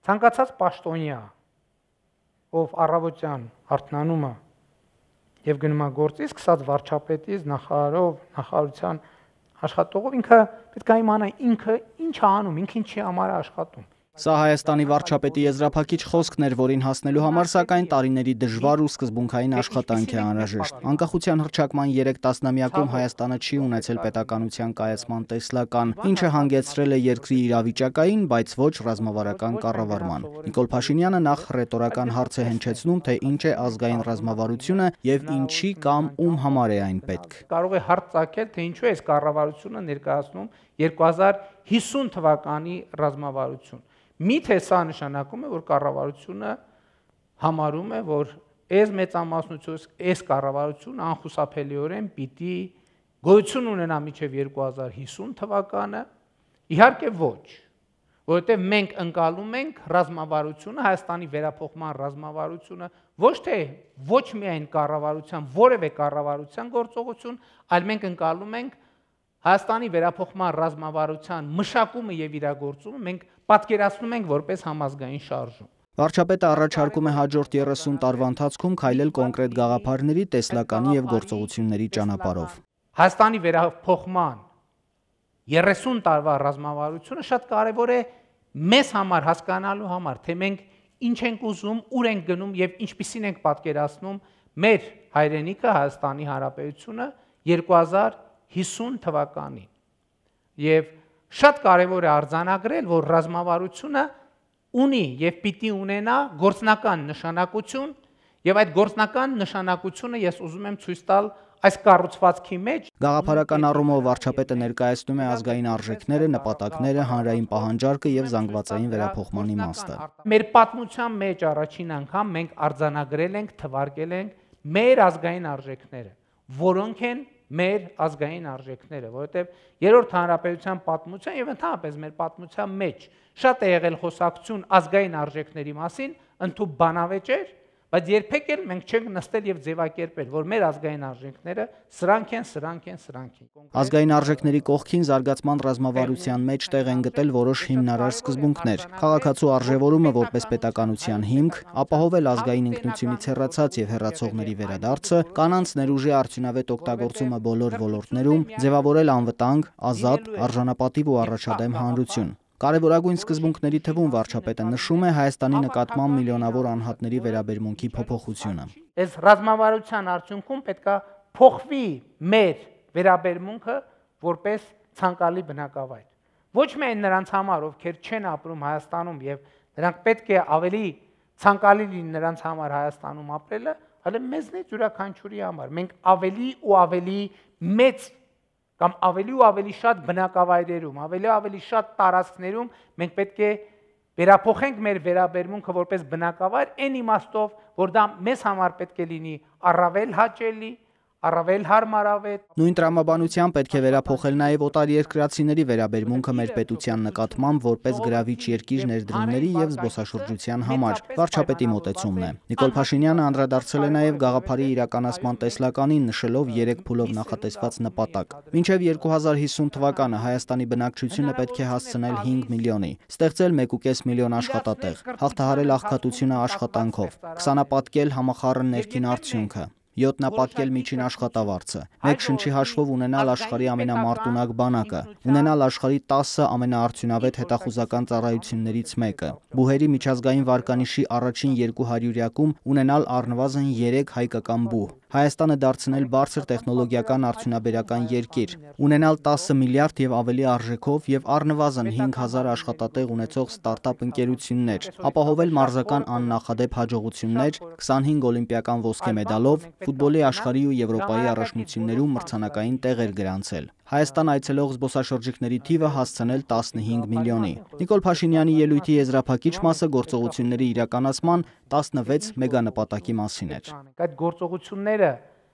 Ցանկացած պաշտոնյա, ով առավոտյան արթնանում է եւ գնում է գործի, սկսած վարչապետից, նախարարով, նախարարության աշխատողով, ինքը պետք է իմանա ինքը ինչ է անում, ինքը ինչի համար է աշխատում։ Սա Հայաստանի վարչապետի եզրափակիչ խոսքն էր, որին հասնելու համար սակայն տարիների դժվար ու սկզբունքային աշխատանք է անհրաժեշտ։ Անկախության հռչակման 3 տասնամյակում Հայաստանը չի ունեցել պետականության կայացման տեսլական, ինչը հանգեցրել է երկրի իրավիճակային, բայց ոչ ռազմավարական կառավարման։ Նիկոլ Փաշինյանը նախ ռետորական հարց է հնչեցնում, թե ինչ է ազգային ռազմավարությունը եւ ինչի կամ ում համար է այն պետք։ Կարող է հարց ծագել, թե ինչու է այս կառավարությունը ներկայացնում 2050 թվականի ռազմավարություն։ Միթե սա նշանակում է, որ կառավարությունը համարում է, որ այս մեծամասնությունից այս կառավարությունը անխուսափելիորեն պիտի գոյություն ունենա մինչև 2050 թվականը, իհարկե ոչ, որովհետև մենք ընկալում ենք ռազմավարությունը, Հայաստանի վերափոխման ռազմավարությունը, ոչ թե ոչ միայն կառավարության, որևէ կառավարության գործողություն, այլ մենք ընկալում ենք Հայաստանի վերափոխման ռազմավարության մշակումը եւ իրագործումը մենք պատկերացնում ենք որպես համազգային շարժում։ Վարչապետը առաջարկում է հաջորդ 30 տարվա ընթացքում քայլել կոնկրետ գաղափարների, տեսլականի եւ գործողությունների ճանապարհով։ Հայաստանի վերափոխման 30 տարվա ռազմավարությունը շատ կարևոր է մեզ համար հասկանալու համար, թե մենք ինչ ենք ուզում, ուր ենք գնում եւ ինչպիսին ենք պատկերացնում մեր հայրենիքը Հայաստանի Հանրապետությունը 2050 թվականին։ Եվ շատ կարևոր է արձանագրել, որ ռազմավարությունը ունի եւ պիտի ունենա գործնական նշանակություն, եւ այդ գործնական նշանակությունը ես ուզում եմ ցույց տալ այս կառուցվածքի մեջ։ Գաղափարական առումով վարչապետը ներկայացնում է ազգային արժեքները, նպատակները, հանրային պահանջարկը եւ զանգվածային վերափոխման իմաստը։ Մեր պատմության մեջ առաջին անգամ մենք արձանագրել ենք, թվարկել ենք մեր ազգային արժեքները, որոնք են մեր ազգային արժեքները, որովհետև երրորդ հանրապետության պատմության եւ ընդհանրապես մեր պատմության մեջ շատ է եղել խոսակցություն ազգային արժեքների մասին, ընդհանուր բանավեճ էր, բայց երբեք էլ մենք չենք նստել եւ ձևակերպել, որ մեր ազգային արժեքները սրանք են։ Ազգային արժեքների կողքին զարգացման ռազմավարության մեջ տեղ են գտել որոշ հիմնարար սկզբունքներ, քաղաքացու արժևորումը որպես պետականության հիմք, ապահովել ազգային ինքնությունից հեռացած եւ հեռացողների վերադարձը, կանանց ներուժի արդյունավետ օգտագործումը բոլոր ոլորտներում, ձևավորել անվտանգ, ազատ, արժանապատիվ ու առաջադեմ հանրություն։ Կարևորագույն սկզբունքների թվում վարչապետը նշում է Հայաստանի նկատմամբ միլիոնավոր անհատների վերաբերմունքի փոփոխությունը։ Այս ռազմավարության արդյունքում պետքա փոխվի մեր վերաբերմունքը որպես ցանկալի բնակավայր։ Ոչ միայն նրանց համար, ովքեր չեն ապրում Հայաստանում եւ նրանք պետք է ավելի ցանկալի լինի նրանց համար Հայաստանում ապրելը, այլ մեզնից յուրաքանչյուրի համար։ Մենք ավելի ու ավելի մեծ կամ ավելի ու ավելի շատ բնակավայրերում, ավելի շատ տարածքներում մենք պետք է վերափոխենք մեր վերաբերմունքը որպես բնակավայր այն իմաստով, որ դա մեզ համար պետք է լինի առավել հաճելի, առավել հարմարավետ։ Նույն տրամաբանությամբ պետք է վերափոխել նաև օտարերկրացիների վերաբերմունքը մեր պետության նկատմամբ որպես գրավիչ երկիր ներդրումների եւ զբոսաշրջության համար։ Վարչապետի մոտեցումն է։ Նիկոլ Փաշինյանը անդրադարձել է նաև գաղափարի իրականացման տեսլականին, նշելով 3 փուլով նախատեսված նպատակ։ Մինչև 2050 թվականը Հայաստանի բնակչությունը պետք է հասցնել 5 միլիոնի, ստեղծել 1.5 միլիոն աշխատատեղ, հաղթահարել աղքատությունը աշխատանքով, 20-ապատկել համախառն ներքին արդյունքը, 7-ապատկել միջին աշխատավարձը, մեկ շնչի հաշվով ունենալ աշխարհի ամենամարտունակ բանակը, ունենալ աշխարհի 10 ամենաարդյունավետ հետախուզական ծառայություններից մեկը, բուհերի միջազգային վարկանիշի առաջին 200-յակում ունենալ առնվազն 3 հայկական բուհ, Հայաստանը դարձնել բարձր տեխնոլոգիական արդյունաբերական երկիր, ունենալ 10 միլիարդ եւ ավելի արժեքով եւ առնվազն 5000 աշխատատեղ ունեցող ստարտափ ընկերություններ, ապահովել մարզական աննախադեպ հաջողություններ, 25 օլիմպիական ոսկե մեդալով, ֆուտբոլի աշխարհի ու Եվրոպայի առաջնություններում մրցանակային տեղեր գրանցել։ Հայաստան այցելող զբոսաշրջիկների թիվը հասցնել 15 միլիոնի։ Նիկոլ Փաշինյանի ելույթի եզրափակիչ մասը գործողությունների իրականացման 16 մեգանպատակի մասին էր։ Այդ գործողությունները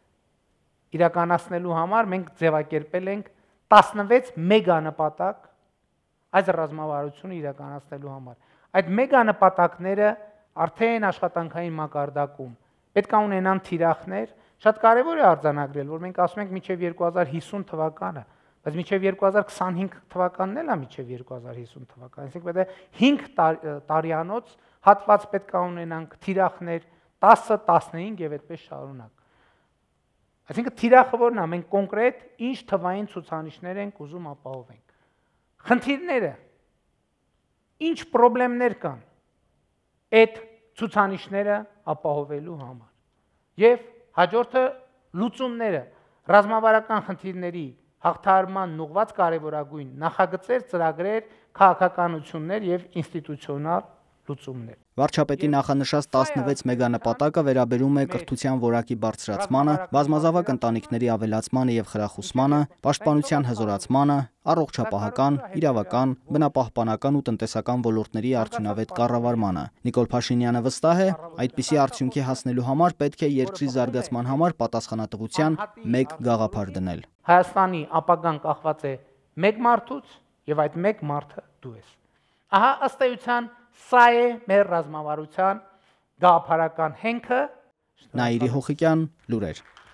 իրականացնելու համար մենք ձևակերպել ենք 16 մեգանպատակ այս ռազմավարությունը իրականացնելու համար։ Այդ մեգանպատակները արդեն աշխատանքային մակարդակում պետք է ունենան թիրախներ, շատ կարևոր է արձանագրել, որ մենք ասում ենք մինչև 2050 թվականը, բայց մինչև 2025 թվականն էլ է մինչև 2050 թվական, այսինքն պետք է 5 տարիանոց հատված պետք է ունենանք, թիրախներ 10-15 եւ այդպես շարունակ։ Այսինքն թիրախը որն է, մենք կոնկրետ ինչ թվային ցուցանիշներ ենք ուզում ապահովենք։ Խնդիրները ինչ խնդիրներ կան այդ ցուցանիշները ապահովելու համար։ Եվ հաջորդը լուծումները, ռազմավարական խնդիրների հաղթահարման ուղղված կարևորագույն նախագծեր, ծրագրեր, քաղաքականություններ եւ ինստիտուցիոնալ լուծումներ։ Վարչապետի նախանշած 16 մեգանպատակը վերաբերում է կրթության որակի բարձրացմանը, բազմազավակ ընտանիքների ավելացմանը եւ խրախուսմանը, պաշտպանության հզորացմանը, առողջապահական, իրավական, բնապահպանական ու տնտեսական ոլորտների արդյունավետ կառավարմանը։ Նիկոլ Փաշինյանը վստահ է, այդպիսի արդյունքի հասնելու համար պետք է երկրի զարգացման համար պատասխանատվության մեկ գաղափար դնել։ Հայաստանի ապագան կախված է մեկ մարդուց եւ այդ մեկ մարդը դու ես։ Ահա ըստ էության սա է մեր ռազմավարության գաղափարական հենքը։ Նաիրի Հոխիկյան, լուրեր։